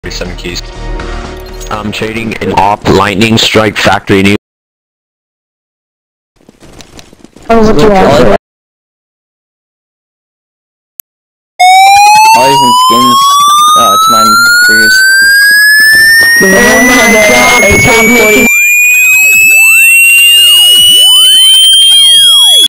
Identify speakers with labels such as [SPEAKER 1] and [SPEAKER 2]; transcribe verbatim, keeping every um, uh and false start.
[SPEAKER 1] thirty-seven keys. I'm trading an op lightning strike factory new.
[SPEAKER 2] Oh, what do you want?
[SPEAKER 3] All these skins uh, to mine figures.
[SPEAKER 2] Oh my god, stop making